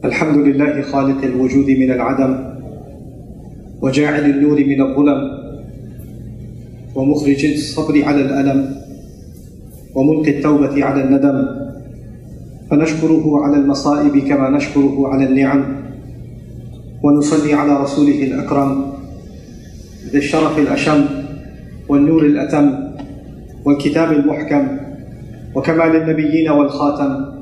الحمد لله خالق الوجود من العدم وجاعل النور من الظلم ومخرج الصبر على الألم وملقي التوبة على الندم، فنشكره على المصائب كما نشكره على النعم، ونصلي على رسوله الأكرم ذي الشرف الأشم والنور الأتم والكتاب المحكم وكمال النبيين والخاتم،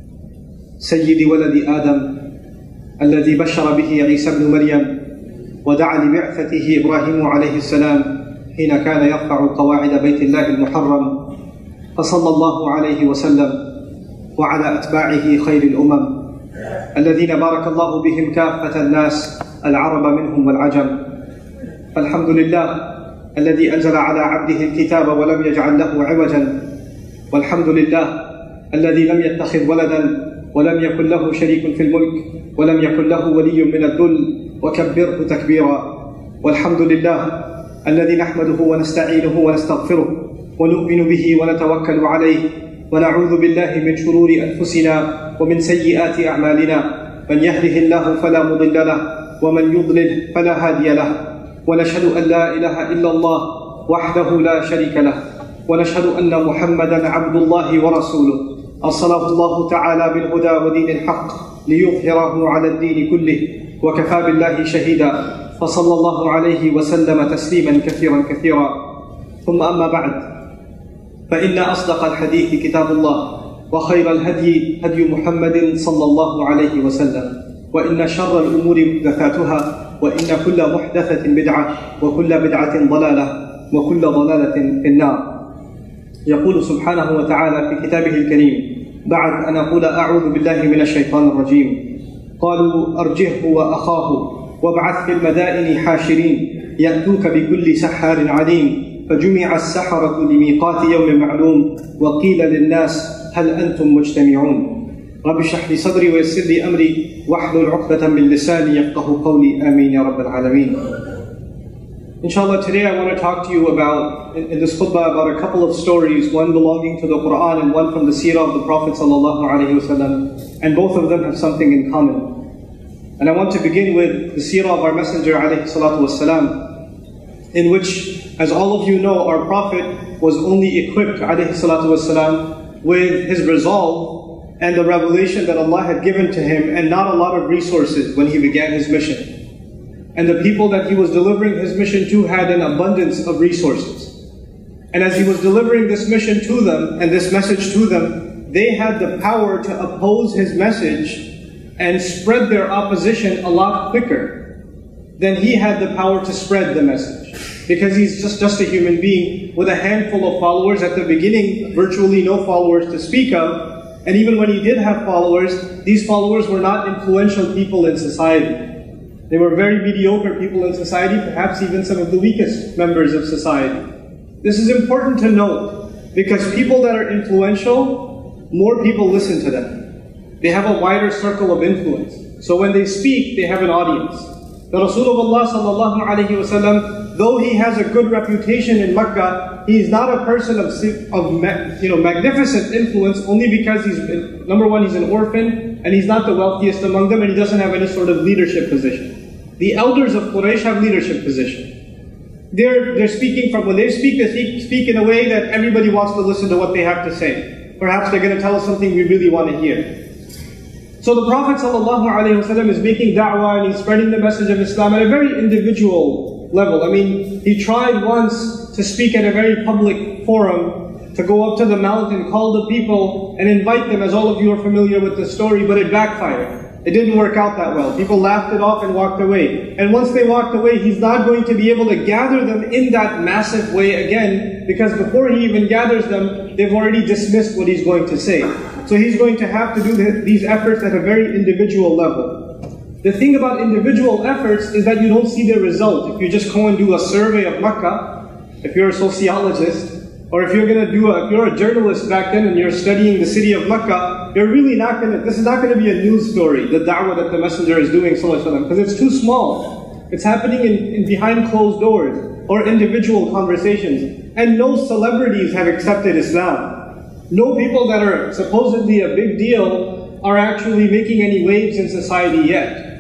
سيد ولد آدم الذي بشر به عيسى ابن مريم ودعا لبعثته إبراهيم عليه السلام حين كان يرفع قواعد بيت الله المحرم، فصلى الله عليه وسلم وعلى أتباعه خير الأمم الذين بارك الله بهم كافة الناس العرب منهم والعجم. فالحمد لله الذي أنزل على عبده الكتاب ولم يجعل له عوجا، والحمد لله الذي لم يتخذ ولدا ولم يكن له شريك في الملك ولم يكن له ولي من الذل وكبره تكبيرا. والحمد لله الذي نحمده ونستعينه ونستغفره ونؤمن به ونتوكل عليه ونعوذ بالله من شرور أنفسنا ومن سيئات أعمالنا، من يهده الله فلا مضل له ومن يضلل فلا هادي له، ونشهد أن لا إله إلا الله وحده لا شريك له، ونشهد أن محمدا عبد الله ورسوله أرسله الله تعالى بالهدى ودين الحق ليظهره على الدين كله، وكفى بالله شهيدا، فصلى الله عليه وسلم تسليما كثيرا كثيرا. ثم أما بعد، فإن أصدق الحديث كتاب الله، وخير الهدي هدي محمد صلى الله عليه وسلم، وإن شر الأمور محدثاتها، وإن كل محدثة بدعة، وكل بدعة ضلالة، وكل ضلالة في النار. يقول سبحانه وتعالى في كتابه الكريم بعد أن أقول أعوذ بالله من الشيطان الرجيم: قالوا أرجه وأخاه وابعث في المدائن حاشرين يأتوك بكل سحار عليم، فجمع السحرة لميقات يوم معلوم، وقيل للناس هل أنتم مجتمعون. رب اشرح لي صدري ويسر لي أمري واحلل عقدة من لساني يفقهوا قولي آمين يا رب العالمين. Inshallah, today I want to talk to you about, in this khutbah, about a couple of stories, one belonging to the Quran and one from the seerah of the Prophet ﷺ, and both of them have something in common. And I want to begin with the seerah of our Messenger ﷺ, in which, as all of you know, our Prophet was only equipped ﷺ with his resolve and the revelation that Allah had given to him, and not a lot of resources when he began his mission. And the people that he was delivering his mission to had an abundance of resources. And as he was delivering this mission to them, and this message to them, they had the power to oppose his message and spread their opposition a lot quicker than he had the power to spread the message. Because he's just a human being with a handful of followers. At the beginning, virtually no followers to speak of. And even when he did have followers, these followers were not influential people in society. They were very mediocre people in society, perhaps even some of the weakest members of society. This is important to note, because people that are influential, more people listen to them. They have a wider circle of influence. So when they speak, they have an audience. The Rasulullah sallallahu alayhi wasallam, though he has a good reputation in Makkah, he is not a person of magnificent influence, only because number one, he's an orphan, and he's not the wealthiest among them, and he doesn't have any sort of leadership position. The elders of Quraysh have leadership position. They're speaking when they speak in a way that everybody wants to listen to what they have to say. Perhaps they're going to tell us something we really want to hear. So the Prophet ﷺ is making da'wah, and he's spreading the message of Islam at a very individual level. I mean, he tried once to speak at a very public forum, to go up to the mountain, call the people, and invite them, as all of you are familiar with the story, but it backfired. It didn't work out that well. People laughed it off and walked away. And once they walked away, he's not going to be able to gather them in that massive way again, because before he even gathers them, they've already dismissed what he's going to say. So he's going to have to do these efforts at a very individual level. The thing about individual efforts is that you don't see the result. If you just go and do a survey of Makkah, if you're a sociologist, or if you're a journalist back then and you're studying the city of Makkah, this is not going to be a news story, the da'wah that the Messenger is doing, because it's too small. It's happening in behind closed doors, or individual conversations. And no celebrities have accepted Islam. No people that are supposedly a big deal are actually making any waves in society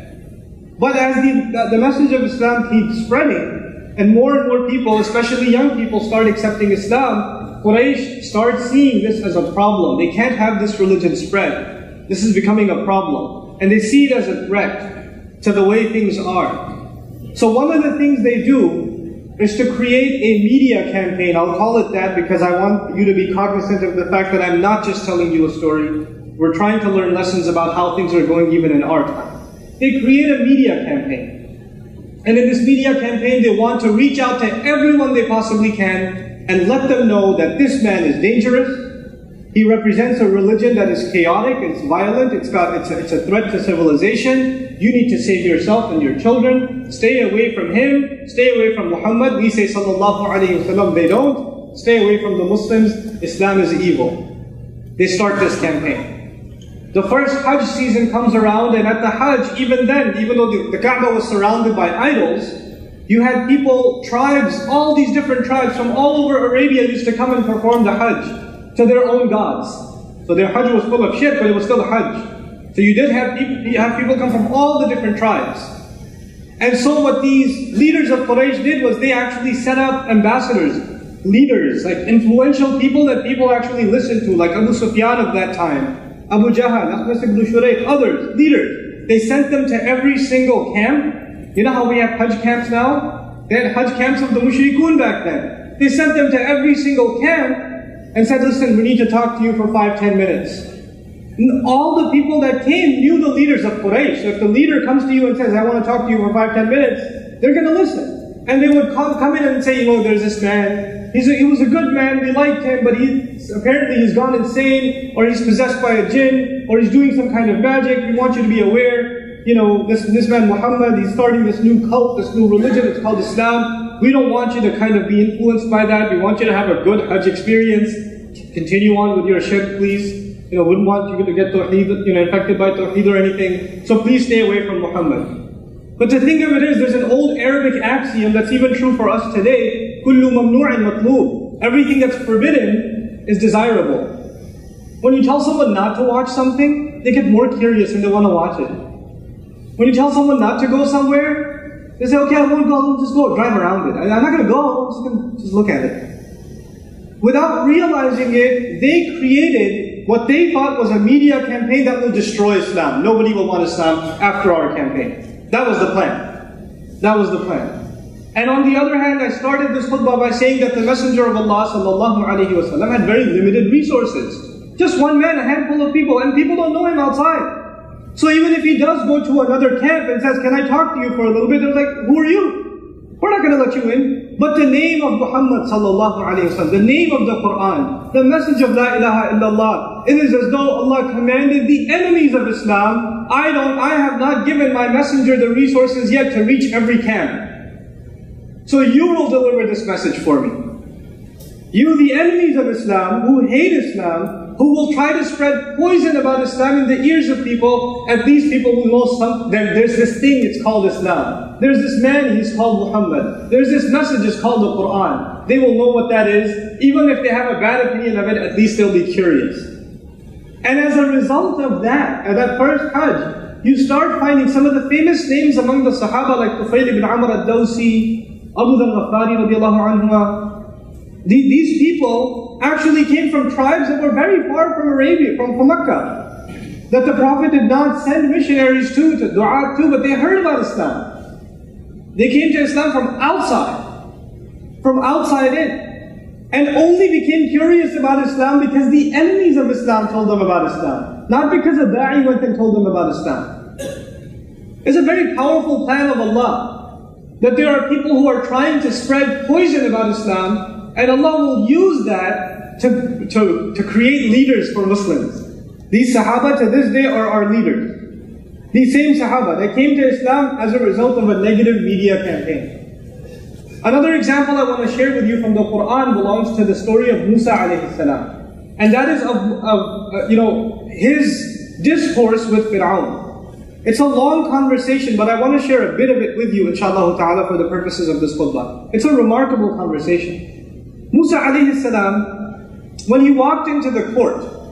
yet. But as the message of Islam keeps spreading, and more people, especially young people, start accepting Islam, Quraysh start seeing this as a problem. They can't have this religion spread. This is becoming a problem. And they see it as a threat to the way things are. So one of the things they do is to create a media campaign. I'll call it that because I want you to be cognizant of the fact that I'm not just telling you a story. We're trying to learn lessons about how things are going even in our time. They create a media campaign. And in this media campaign, they want to reach out to everyone they possibly can and let them know that this man is dangerous. He represents a religion that is chaotic, it's violent, it's a threat to civilization. You need to save yourself and your children. Stay away from him, stay away from Muhammad. We say sallallahu alayhi wasallam, they don't. Stay away from the Muslims, Islam is evil. They start this campaign. The first Hajj season comes around, and at the Hajj, even then, even though the Kaaba was surrounded by idols, you had people, tribes, all these different tribes from all over Arabia used to come and perform the Hajj to their own gods. So their Hajj was full of shirk, but it was still a Hajj. So you did have people come from all the different tribes. And so what these leaders of Quraysh did was they actually set up ambassadors, leaders, like influential people that people actually listened to, like Abu Sufyan of that time, Abu Jahl, Akhnas ibn Shurayh, others, leaders. They sent them to every single camp. You know how we have Hajj camps now? They had Hajj camps of the Mushrikun back then. They sent them to every single camp and said, listen, we need to talk to you for 5-10 minutes. And all the people that came knew the leaders of Quraysh. So if the leader comes to you and says, I want to talk to you for 5-10 minutes, they're going to listen. And they would come in and say, there's this man. He was a good man, we liked him, but apparently he's gone insane, or he's possessed by a jinn, or he's doing some kind of magic. We want you to be aware. This man Muhammad, he's starting this new cult, this new religion, it's called Islam. We don't want you to kind of be influenced by that. We want you to have a good Hajj experience. Continue on with your shirk, please. Wouldn't want you to get infected by Tawheed or anything. So please stay away from Muhammad. But the thing of it is, there's an old Arabic axiom that's even true for us today. كُلُّ مَمْنُوعٍ مَطْلُوبٍ. Everything that's forbidden is desirable. When you tell someone not to watch something, they get more curious and they want to watch it. When you tell someone not to go somewhere, they say, okay, I won't go, I'll just go drive around it. I'm not going to go, I'm just going to just look at it. Without realizing it, they created what they thought was a media campaign that will destroy Islam. Nobody will want Islam after our campaign. That was the plan. That was the plan. And on the other hand, I started this khutbah by saying that the Messenger of Allah sallallahu alaihi wasallam had very limited resources. Just one man, a handful of people, and people don't know him outside. So even if he does go to another camp and says, can I talk to you for a little bit? They're like, who are you? We're not going to let you in. But the name of Muhammad sallallahu alaihi wasallam, the name of the Quran, the message of La ilaha illallah, it is as though Allah commanded the enemies of Islam, I have not given my messenger the resources yet to reach every camp. So you will deliver this message for me. You, the enemies of Islam, who hate Islam, who will try to spread poison about Islam in the ears of people, and these people who know there's this thing, it's called Islam. There's this man, he's called Muhammad. There's this message, it's called the Quran. They will know what that is. Even if they have a bad opinion of it, at least they'll be curious. And as a result of that, at that first Hajj, you start finding some of the famous names among the Sahaba, like Tufail ibn Amr al-Dawsi, Abu al-Ghaffari radiallahu anhu. These people actually came from tribes that were very far from Arabia, from Mecca, that the Prophet did not send missionaries to du'at to, but they heard about Islam. They came to Islam from outside in, and only became curious about Islam because the enemies of Islam told them about Islam, not because a da'i went and told them about Islam. It's a very powerful plan of Allah, that there are people who are trying to spread poison about Islam, and Allah will use that to create leaders for Muslims. These Sahaba to this day are our leaders. These same Sahaba, they came to Islam as a result of a negative media campaign. Another example I want to share with you from the Quran belongs to the story of Musa alayhi salam. And that is of his discourse with Firaun. It's a long conversation, but I want to share a bit of it with you, inshallah ta'ala, for the purposes of this khutbah. It's a remarkable conversation. Musa alayhi salam, when he walked into the court,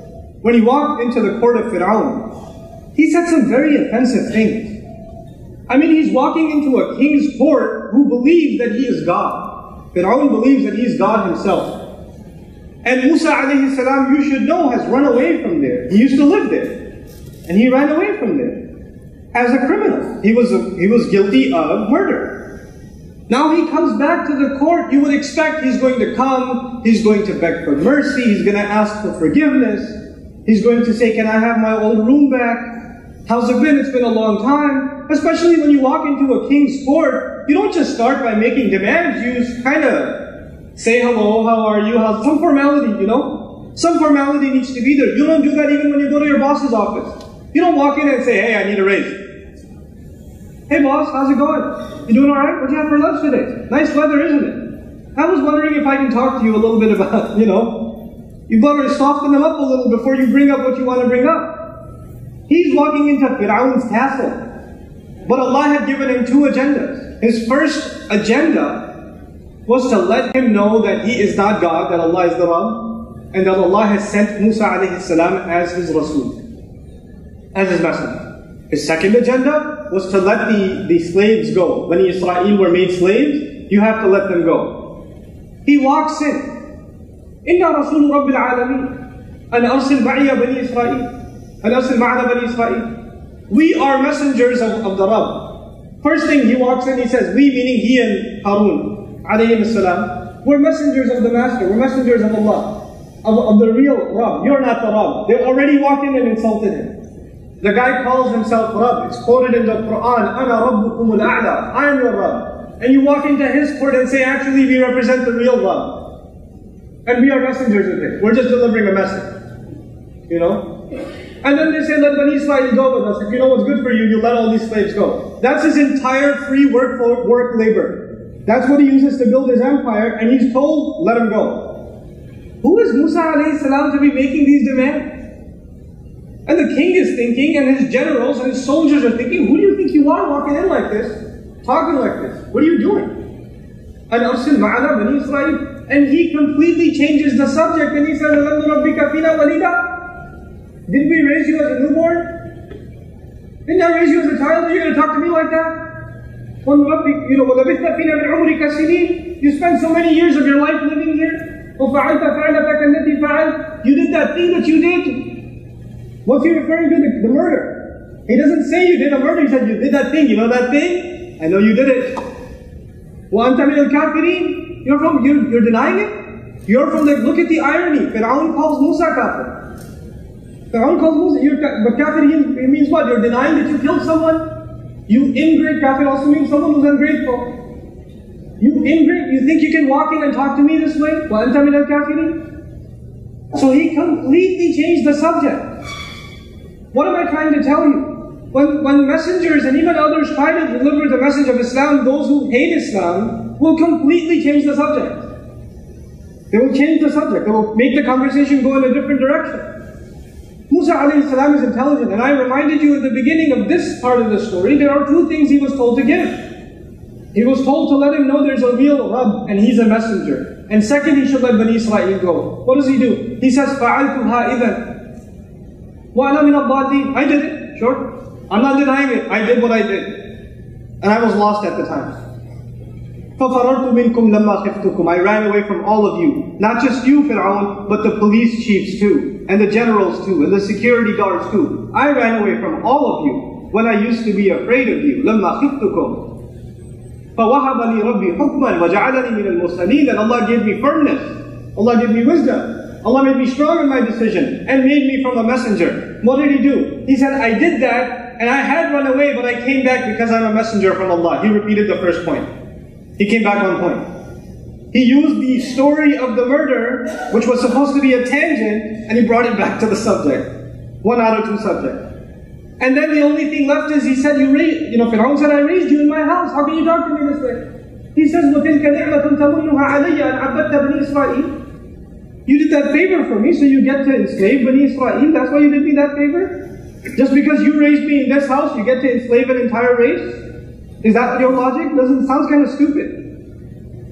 when he walked into the court of Firaun, he said some very offensive things. I mean, he's walking into a king's court who believes that he is God. Firaun believes that he is God himself. And Musa alayhi salam, you should know, has run away from there. He used to live there. And he ran away from there as a criminal. He was guilty of murder. Now he comes back to the court. You would expect he's going to come, he's going to beg for mercy, he's going to ask for forgiveness. He's going to say, can I have my old room back? How's it been? It's been a long time. Especially when you walk into a king's court, you don't just start by making demands. You kind of say hello, how are you? How's some formality, you know? Some formality needs to be there. You don't do that even when you go to your boss's office. You don't walk in and say, hey, I need a raise. Hey boss, how's it going? You doing alright? What'd you have for lunch today? Nice weather, isn't it? I was wondering if I can talk to you a little bit about, you better soften them up a little before you bring up what you want to bring up. He's walking into Firaun's castle. But Allah had given him two agendas. His first agenda was to let him know that he is not God, that Allah is the Rabb, and that Allah has sent Musa alayhi salam as his Rasul, as his messenger. His second agenda was to let the slaves go. When Israel were made slaves, you have to let them go. He walks in. Inna Rasul Rabbil Alameen. An arsil ma'iya bani Israel. An arsil ma'ana bani Israel. We are messengers of the Rabb. First thing he walks in, he says, we meaning he and Harun alayhim salam, we're messengers of the Master, we're messengers of Allah, of the real Rabb. You're not the Rabb. They already walked in and insulted him. The guy calls himself Rabb. It's quoted in the Quran, Ana Rabbukum al-A'la, I am your Rabb. And you walk into his court and say, actually we represent the real Rabb. And we are messengers of him. We're just delivering a message. And then they say, let Bani Israel go with us. If you know what's good for you, you let all these slaves go. That's his entire free work labor. That's what he uses to build his empire, and he's told, let him go. Who is Musa alayhi salam to be making these demands? And the king is thinking, and his generals and his soldiers are thinking, who do you think you are walking in like this, talking like this? What are you doing? And arsil ma'ana bani Israel. And he completely changes the subject, and he says, Alam nurabbika fina walida? Did we raise you as a newborn? Didn't I raise you as a child? Are you going to talk to me like that? You spent so many years of your life living here. You did that thing that you did. What's he referring to? The murder. He doesn't say you did a murder. He said you did that thing. You know that thing? I know you did it. You're denying it? You're from the, look at the irony. Firaun calls Musa kafir. Firaun calls Musa, but kafir means what? You're denying that you killed someone? You ingrate, kafir also means someone who's ungrateful. You ingrate, you think you can walk in and talk to me this way? وَأَنْتَ مِنَ الْكَافِرِينَ. So he completely changed the subject. What am I trying to tell you? When messengers and even others try to deliver the message of Islam, those who hate Islam will completely change the subject. They will change the subject. They will make the conversation go in a different direction. Musa alayhi salam is intelligent, and I reminded you at the beginning of this part of the story, there are two things he was told to give. He was told to let him know there's a real Rabb, and he's a messenger. And second, he should let Bani Israel go. What does he do? He says, فَعَلْتُهَا إِذًا وَأَنَا مِنَ الضَّالِّينَ. I did it, sure. I'm not denying it. I did what I did. And I was lost at the time. فَفَرَرْتُ مِنْكُمْ لَمَّا خِفْتُكُمْ. I ran away from all of you. Not just you, Firaun, but the police chiefs too. And the generals too. And the security guards too. I ran away from all of you when I used to be afraid of you. لَمَّا خِفْتُكُمْ. فَوَهَبَ لِي رَبِّي حُكْمًا وَجَعَلَنِي مِنَ الْمُرْسَلِينَ. And Allah gave me firmness. Allah gave me wisdom. Allah made me strong in my decision and made me from a messenger. What did he do? He said, I did that and I had run away, but I came back because I'm a messenger from Allah. He repeated the first point. He came back on point. He used the story of the murder, which was supposed to be a tangent, and he brought it back to the subject. 1 out of 2 subject. And then the only thing left is he said, Firaun said, I raised you in my house. How can you talk to me this way? He says, وَتِلْكَ نِعْمَةٌ تَمُنُّهَا عَلَيَّ أَنْ عَبَّدْتَ بَنِي إِسْرَائِيلَ. You did that favor for me, so you get to enslave Bani Israel. That's why you did me that favor? Just because you raised me in this house, you get to enslave an entire race? Is that your logic? Doesn't sound kind of stupid.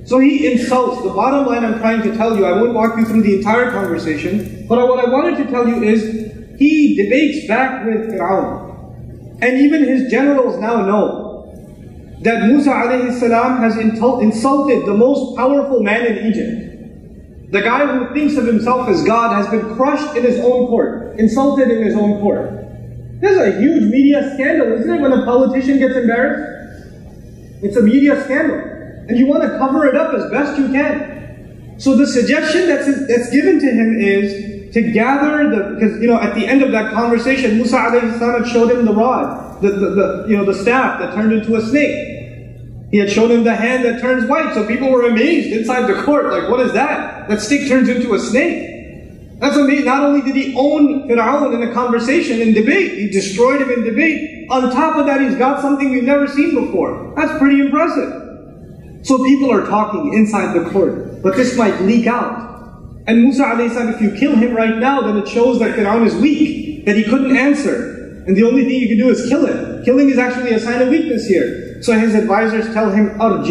So he insults. The bottom line I'm trying to tell you, I won't walk you through the entire conversation, but what I wanted to tell you is, he debates back with Firaun. And even his generals now know that Musa alayhi salam has insulted the most powerful man in Egypt. The guy who thinks of himself as God has been crushed in his own court, insulted in his own court. There's a huge media scandal, isn't it, when a politician gets embarrassed? It's a media scandal. And you want to cover it up as best you can. So the suggestion that's given to him is to gather because at the end of that conversation, Musa alayhi salam had showed him the rod, the staff that turned into a snake. He had shown him the hand that turns white, so people were amazed inside the court, like, what is that? That stick turns into a snake. That's amazing. Not only did he own Firaun in a conversation, in debate, he destroyed him in debate. On top of that, he's got something we've never seen before. That's pretty impressive. So people are talking inside the court, but this might leak out. And Musa alayhi salam, if you kill him right now, then it shows that Firaun is weak, that he couldn't answer. And the only thing you can do is kill him. Killing is actually a sign of weakness here. So his advisors tell him,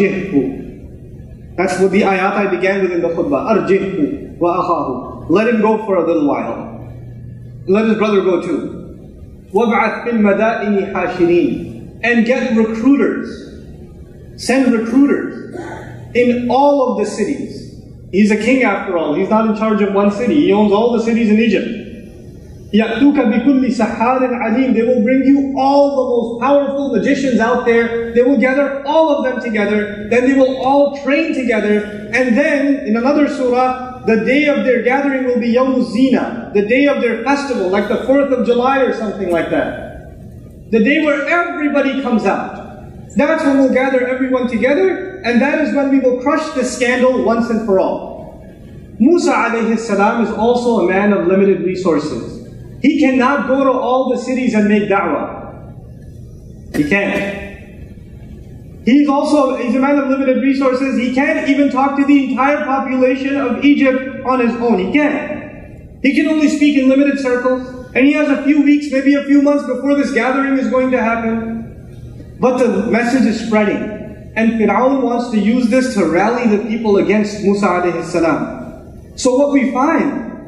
Arjihhu. That's what the ayat I began with in the khutbah. Arjihhu wa akhahu. Let him go for a little while. Let his brother go too. وَابْعَثْ فِي الْمَدَائِنِ حَاشِرِينَ. And get recruiters. Send recruiters in all of the cities. He's a king after all. He's not in charge of one city. He owns all the cities in Egypt. يَأْتُوكَ بِكُلِّ سَحَّارٍ عَلِيمٍ. They will bring you all the most powerful magicians out there. They will gather all of them together. Then they will all train together. And then, in another surah, the day of their gathering will be Yawm Zina, the day of their festival, like the 4th of July or something like that. The day where everybody comes out. That's when we'll gather everyone together, and that is when we will crush this scandal once and for all. Musa alayhi salam is also a man of limited resources. He cannot go to all the cities and make da'wah. He can't. He's a man of limited resources. He can't even talk to the entire population of Egypt on his own. He can't. He can only speak in limited circles, and he has a few weeks, maybe a few months before this gathering is going to happen. But the message is spreading. And Firaun wants to use this to rally the people against Musa alayhi salam. So what we find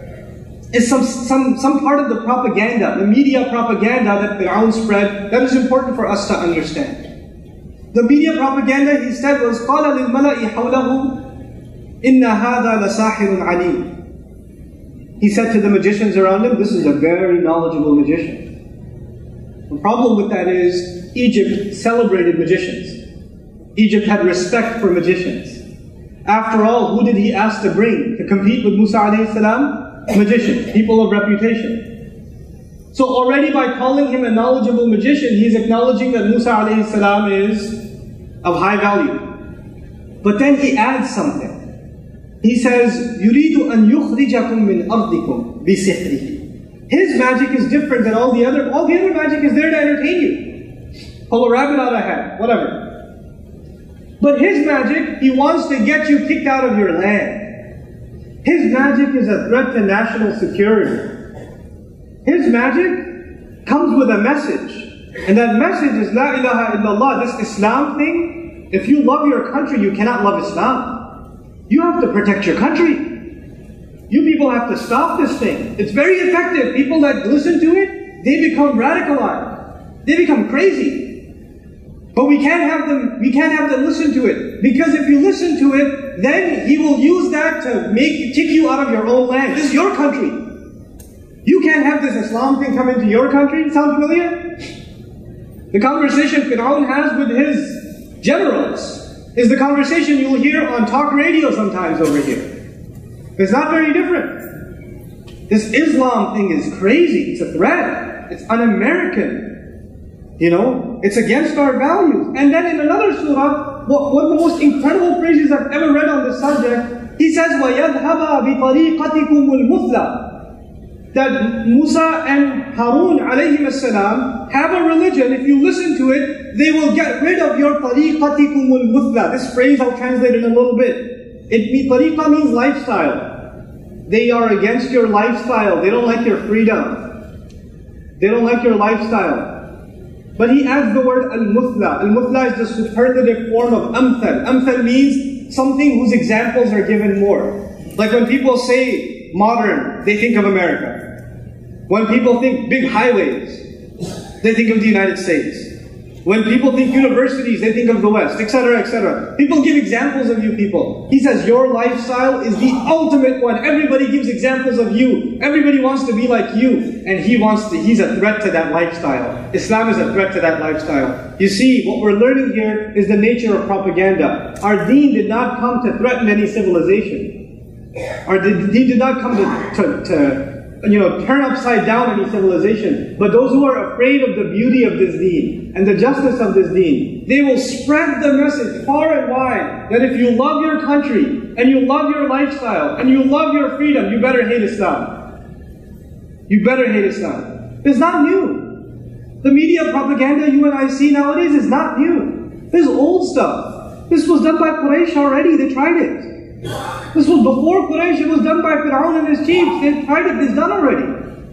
is some part of the propaganda, the media propaganda that Firaun spread, that is important for us to understand. The media propaganda, he said, was قَالَ لِلْمَلَإِ حَوْلَهُ إِنَّ هَذَا لَسَاحِرٌ عَلِيمٌ. He said to the magicians around him, this is a very knowledgeable magician. The problem with that is, Egypt celebrated magicians. Egypt had respect for magicians. After all, who did he ask to bring to compete with Musa alayhi salam? Magicians, people of reputation. So already by calling him a knowledgeable magician, he's acknowledging that Musa alayhi salam is of high value. But then he adds something. He says, يُرِيدُ أَن يُخْرِجَكُم مِّنْ أَرْضِكُم بِسِحْرِهِ. His magic is different than all the other magic is there to entertain you. Pull a rabbit out of a hat, whatever. But his magic, he wants to get you kicked out of your land. His magic is a threat to national security. His magic comes with a message. And that message is La ilaha illallah, this Islam thing. If you love your country, you cannot love Islam. You have to protect your country. You people have to stop this thing. It's very effective. People that listen to it, they become radicalized. They become crazy. But we can't have them listen to it. Because if you listen to it, then he will use that to kick you out of your own land. This is your country. You can't have this Islam thing come into your country. Sound familiar? The conversation Firaun has with his generals is the conversation you'll hear on talk radio sometimes over here. It's not very different. This Islam thing is crazy. It's a threat. It's un-American. It's against our values. And then in another surah, one of the most incredible phrases I've ever read on this subject, he says, وَيَذْهَبَ بِطَرِيقَتِكُمُ الْمُثْلَى. That Musa and Harun alayhim as-salam have a religion. If you listen to it, they will get rid of your طَرِيقَتِكُمُ الْمُثْلَى. This phrase I'll translate in a little bit. Tariqa means lifestyle. They are against your lifestyle. They don't like your freedom. They don't like your lifestyle. But he adds the word al-muthla. Al-muthla is the superlative form of amthal. Amthal means something whose examples are given more. Like when people say modern, they think of America. When people think big highways, they think of the United States. When people think universities, they think of the West, etc., etc. People give examples of you people. He says your lifestyle is the ultimate one. Everybody gives examples of you. Everybody wants to be like you. And he's a threat to that lifestyle. Islam is a threat to that lifestyle. You see, what we're learning here is the nature of propaganda. Our deen did not come to threaten any civilization. Our deen did not come to turn upside down any civilization. But those who are afraid of the beauty of this deen and the justice of this deen, they will spread the message far and wide that if you love your country and you love your lifestyle and you love your freedom, you better hate Islam. You better hate Islam. It's not new. The media propaganda you and I see nowadays is not new. This is old stuff. This was done by Quraysh already. They tried it. This was before Quraysh. It was done by Firaun and his chiefs. They tried it. It's done already.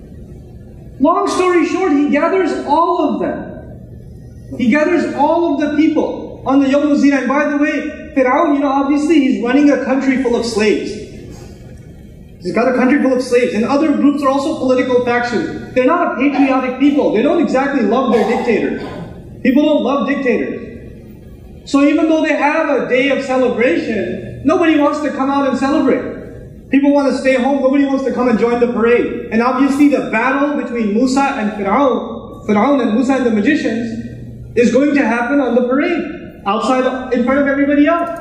Long story short, he gathers all of them. He gathers all of the people on the Yawm al-Zina. And by the way, Firaun, obviously he's running a country full of slaves. He's got a country full of slaves. And other groups are also political factions. They're not a patriotic people. They don't exactly love their dictators. People don't love dictators. So even though they have a day of celebration, nobody wants to come out and celebrate. People want to stay home. Nobody wants to come and join the parade. And obviously the battle between Musa and Firaun and Musa and the magicians is going to happen on the parade, outside, in front of everybody else.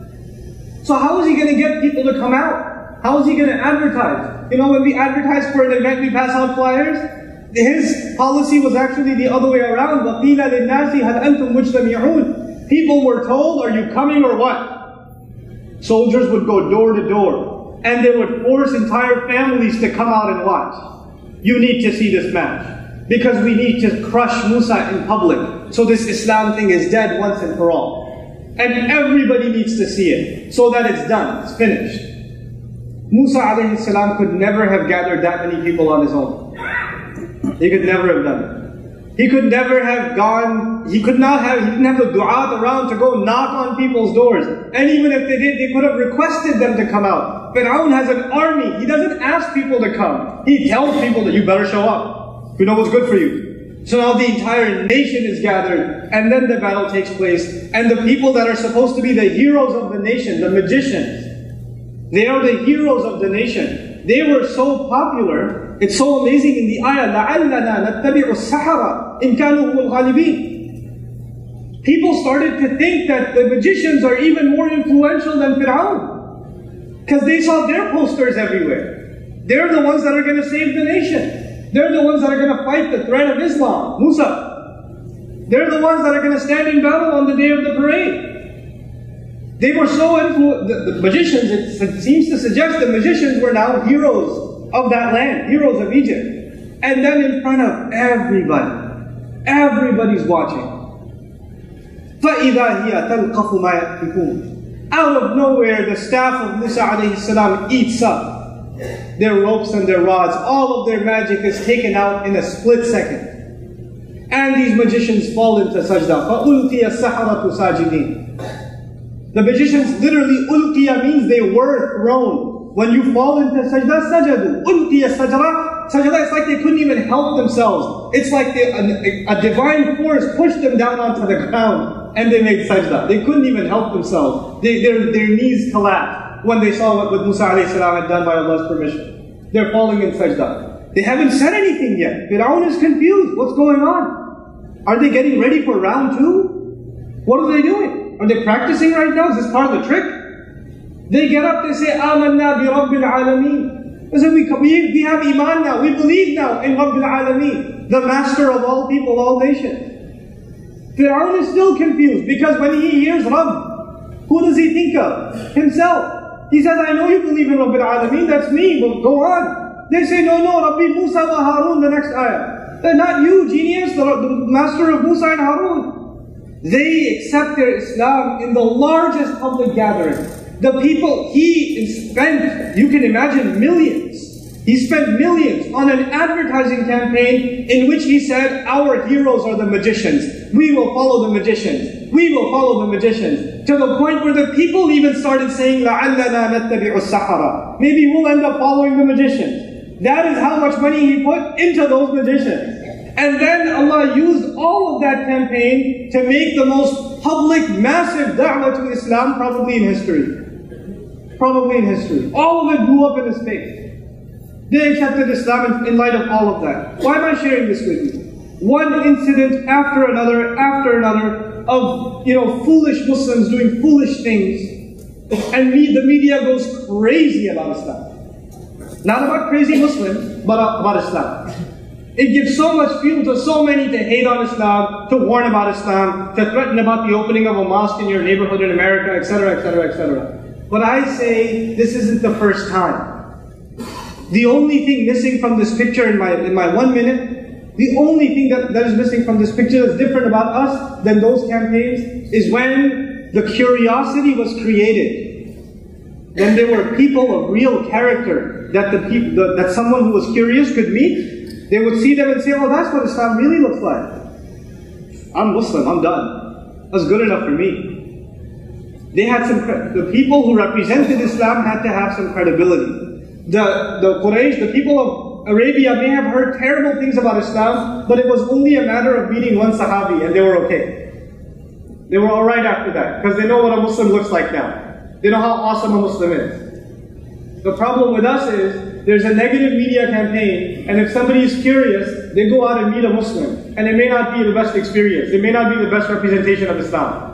So how is he going to get people to come out? How is he going to advertise? When we advertise for an event, we pass out flyers. His policy was actually the other way around. وَقِيلَ لِلنَّاسِ هَلْ أَنْتُمْ مُجْتَمِعُونَ. People were told, are you coming or what? Soldiers would go door to door, and they would force entire families to come out and watch. You need to see this match, because we need to crush Musa in public. So this Islam thing is dead once and for all. And everybody needs to see it, so that it's done, it's finished. Musa alayhi salam could never have gathered that many people on his own. He could never have done it. He could never have gone, he didn't have the du'at around to go knock on people's doors. And even if they did, they could have requested them to come out. Firaun has an army. He doesn't ask people to come. He tells people that you better show up. We know what's good for you. So now the entire nation is gathered, and then the battle takes place. And the people that are supposed to be the heroes of the nation, the magicians, they are the heroes of the nation. They were so popular. It's so amazing in the ayah, لَعَلَّنَا نَتَّبِعُ السَّحَرَةَ إِنْ كَانُوا هُمُ الْغَالِبِينَ. People started to think that the magicians are even more influential than Firaun, because they saw their posters everywhere. They're the ones that are going to save the nation. They're the ones that are going to fight the threat of Islam, Musa. They're the ones that are going to stand in battle on the day of the parade. They were so influential. The magicians, it seems to suggest the magicians were now heroes of that land, heroes of Egypt. And then in front of everybody, everybody's watching. فَإِذَا هِيَ تَلْقَفُ مَا يَأْفِكُونَ. Out of nowhere, the staff of Musa alayhi salam eats up their ropes and their rods. All of their magic is taken out in a split second. And these magicians fall into sajda. فَأُلْقِيَ السَّحَرَةُ سَاجِدِينَ. The magicians literally, ulqiya means they were thrown. When you fall into sajda, sajadu. Ulqiya sajda. Sajda, it's like they couldn't even help themselves. It's like a divine force pushed them down onto the ground and they made sajda. They couldn't even help themselves. Their knees collapsed when they saw what Musa alayhi salam had done by Allah's permission. They're falling in sajda. They haven't said anything yet. Firaun is confused. What's going on? Are they getting ready for round 2? What are they doing? Are they practicing right now? Is this part of the trick? They get up, they say, Amanna bi Rabbil Alameen. They say, we have Iman now, we believe now in Rabbil Alameen, the master of all people, all nations. Firaun is still confused, because when he hears Rabb, who does he think of? Himself. He says, I know you believe in Rabbil Alameen, that's me, but go on. They say, no, Rabbi Musa wa Harun, the next ayah. They're not you, genius, the master of Musa and Harun. They accept their Islam in the largest public gathering. The people, he spent, you can imagine, millions. He spent millions on an advertising campaign in which he said, our heroes are the magicians. We will follow the magicians. We will follow the magicians. To the point where the people even started saying, لَعَلَّنَا نَتَّبِعُ السَّحَرَةَ. Maybe we'll end up following the magicians. That is how much money he put into those magicians. And then Allah used all of that campaign to make the most public, massive da'wah to Islam probably in history. Probably in history. All of it blew up in his face. They accepted Islam in light of all of that. Why am I sharing this with you? One incident after another of foolish Muslims doing foolish things, and the media goes crazy about Islam. Not about crazy Muslims, but about Islam. It gives so much fuel to so many to hate on Islam, to warn about Islam, to threaten about the opening of a mosque in your neighborhood in America, etc., etc., etc. But I say this isn't the first time. The only thing missing from this picture in my 1 minute, the only thing that is missing from this picture that's different about us than those campaigns is when the curiosity was created. Then there were people of real character that someone who was curious could meet. They would see them and say, oh, that's what Islam really looks like. I'm Muslim, I'm done. That's good enough for me. They had the people who represented Islam had to have some credibility. The Quraysh, the people of Arabia may have heard terrible things about Islam, but it was only a matter of meeting one Sahabi and they were okay. They were alright after that, because they know what a Muslim looks like now. They know how awesome a Muslim is. The problem with us is, there's a negative media campaign, and if somebody is curious, they go out and meet a Muslim, and it may not be the best experience. It may not be the best representation of Islam.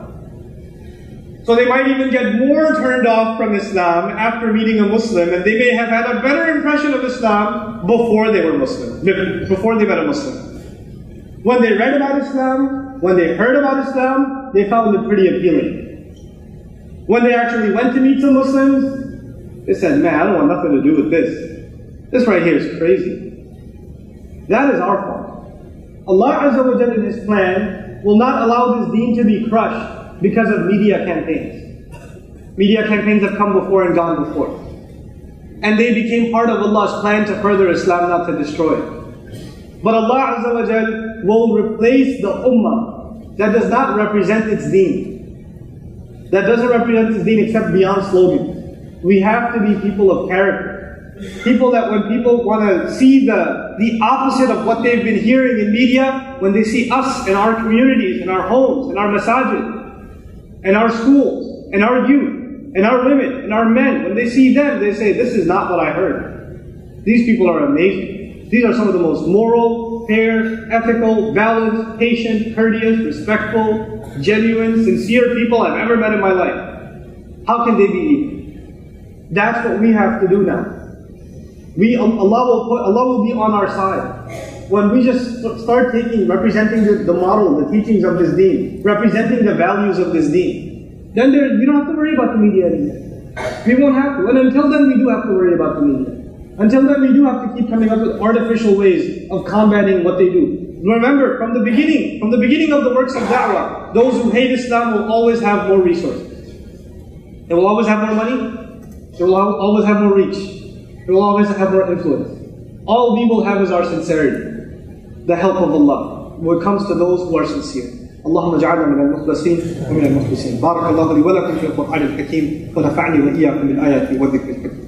So they might even get more turned off from Islam after meeting a Muslim, and they may have had a better impression of Islam before they were Muslim, before they met a Muslim. When they read about Islam, when they heard about Islam, they found it pretty appealing. When they actually went to meet some Muslims, they said, man, I don't want nothing to do with this. This right here is crazy. That is our fault. Allah Azza wa Jalla in His plan will not allow this deen to be crushed because of media campaigns. Media campaigns have come before and gone before. And they became part of Allah's plan to further Islam, not to destroy it. But Allah Azza wa Jalla will replace the ummah that does not represent its deen. That doesn't represent its deen except beyond slogans. We have to be people of character. People that when people want to see the opposite of what they've been hearing in media, when they see us in our communities, in our homes, in our masajid, in our schools, in our youth, in our women, in our men, when they see them, they say, this is not what I heard. These people are amazing. These are some of the most moral, fair, ethical, balanced, patient, courteous, respectful, genuine, sincere people I've ever met in my life. How can they be evil? That's what we have to do now. Allah will be on our side. When we just start representing the model, the teachings of this deen, representing the values of this deen, then we don't have to worry about the media anymore. We won't have to. And until then, we do have to worry about the media. Until then, we do have to keep coming up with artificial ways of combating what they do. Remember, from the beginning of the works of da'wah, those who hate Islam will always have more resources. They will always have more money. They will always have more reach. They will always have more influence. All we will have is our sincerity, the help of Allah, when it comes to those who are sincere. اللهم اجعلنا من المخلصين ومن المخلصين. بارك الله لي ولكم في القرآن الحكيم ونفعني وإياكم بالآيات والذكر الحكيم.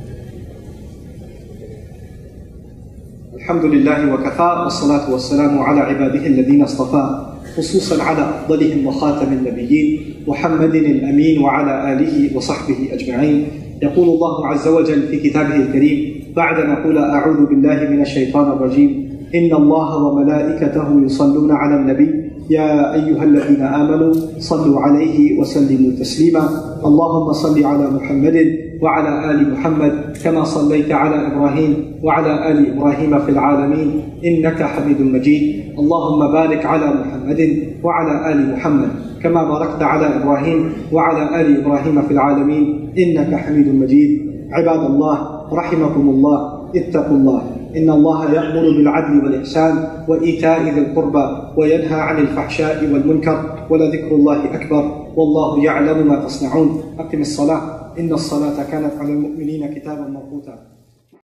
الحمد لله وكفى والصلاة والسلام على عباده الذين اصطفى خصوصا على أفضلهم وخاتم النبيين محمد الأمين وعلى آله وصحبه أجمعين. يقول الله عز وجل في كتابه الكريم بعد أن نقول أعوذ بالله من الشيطان الرجيم إن الله وملائكته يصلون على النبي يا أيها الذين آمنوا صلوا عليه وسلموا تسليما. اللهم صل على محمد وعلى آل محمد كما صليت على إبراهيم وعلى آل إبراهيم في العالمين إنك حميد مجيد. اللهم بارك على محمد وعلى آل محمد كما باركت على إبراهيم وعلى آل إبراهيم في العالمين إنك حميد مجيد. عباد الله رحمكم الله اتقوا الله إن الله يأمر بالعدل والإحسان وإيتاء ذي القربى وينهى عن الفحشاء والمنكر ولذكر الله أكبر والله يعلم ما تصنعون. أقم الصلاة إن الصلاة كانت على المؤمنين كتابا موقوتا.